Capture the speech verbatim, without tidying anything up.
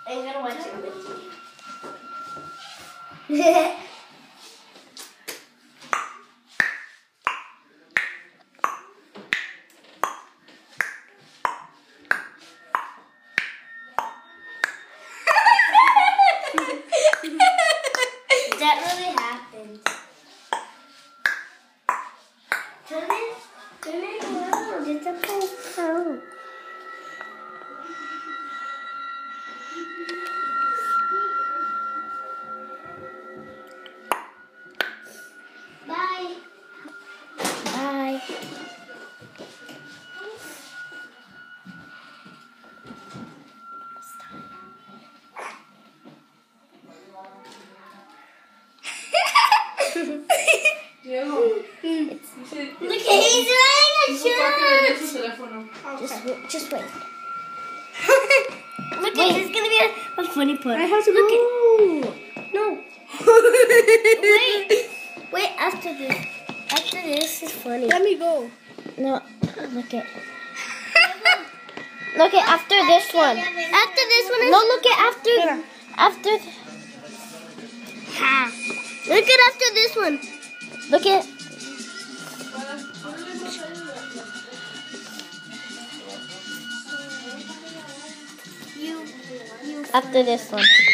I'm gonna watch it with you. That really happened. Turn it, turn it around. It's a post. Bye. Bye. Diego, Look, he's wearing a shirt. Just, wait, just wait. Look, wait. It's gonna be a, a funny part. I have to Look go. It. No. Wait. Wait. After this. After this is funny. Let me go. No. Look it. Look it after this one. After this one. Is no. Look it after. Yeah. After. Ha. Look at after this one. Look at. You, you after this one.